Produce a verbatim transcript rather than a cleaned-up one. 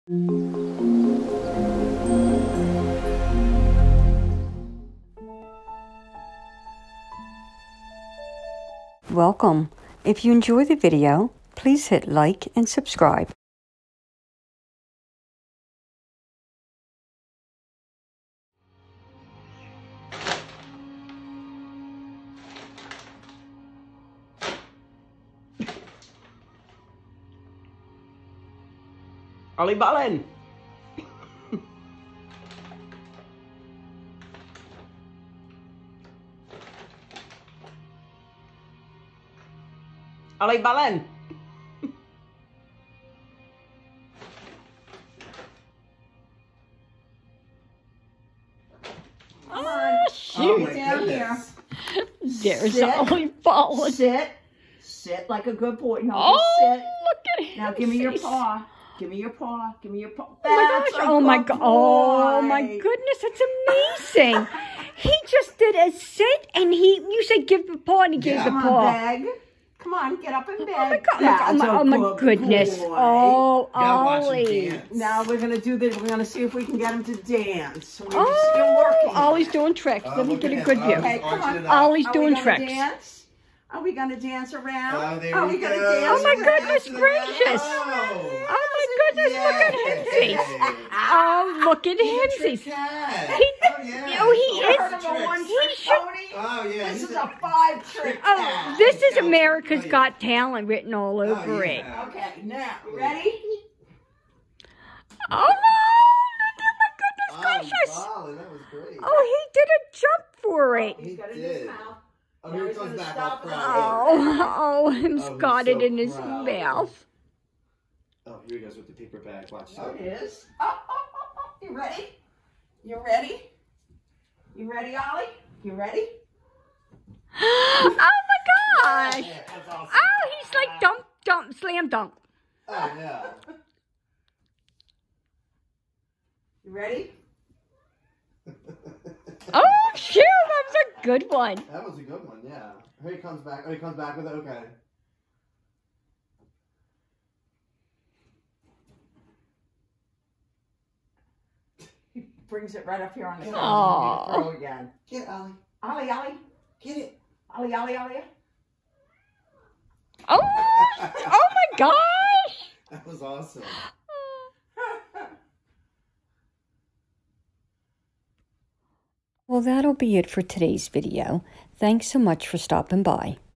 Welcome. If you enjoy the video, please hit like and subscribe. Ollie Ballen! Ollie Ballen! Oh, shoot. Oh, Get down here. There's Sit. Ollie Ballen. Sit. Sit like a good boy. No, Oh, just sit. look at him. Now give me your paw. Give me your paw. Give me your paw. Oh my That's gosh. a Oh my good god. Oh my boy. goodness. It's amazing. He just did a sit and he, you said give the paw and he gave Yeah. the Come paw. on, beg. Come on, get up in bed. Oh my god. Oh my, That's god, a oh my, oh my good goodness. boy. Oh, Gotta watch him Ollie. dance. Now we're gonna do this. We're gonna see if we can get him to dance. We're just still Oh, working. Ollie's doing tricks. Oh, Let me look get at a him. good Oh, view. Okay, he's come arching on. it up. Ollie's Are doing we gonna tricks. dance? Are we gonna dance around? Oh, there Are we we gonna go. dance? Oh my around? goodness gracious. Oh, Oh my goodness, look at Yay. Himsy. Oh, look at He's a trick Himsy. cat. He- Oh, yeah. oh, he He's is- all Heard of a tricks. one He trick should- pony? Oh, yeah. This he's is a five trick Oh, cat. this is Go. America's Oh, yeah. Got Talent written all over Oh, it. yeah. Okay, now, ready? Oh, no, my goodness Oh, gracious. Ballen, that was great. Oh, he did a jump for it. He's got it in did. his mouth. Oh, Now here he he's comes gonna back stop all it. proud. Oh, oh, him's Oh, he's got so it in his proud. mouth. Oh, here he goes with the paper bag. Watch Oh, this. it is. Oh, oh, oh, oh. You ready? You ready? You ready, Ollie? You ready? Oh my gosh. Yeah, that's awesome. Oh, he's like dunk, dunk, slam dunk. Oh, yeah. You ready? Oh, shoot, that was a good one. That was a good one, yeah. Here he comes back. Oh, he comes back with it. Okay. He brings it right up here on the Get side. Aw. Throw again. Get Ollie. Ollie, Ollie. Get it. Ollie, Ollie, Ollie. Oh, oh my gosh. That was awesome. Well, that'll be it for today's video. Thanks so much for stopping by.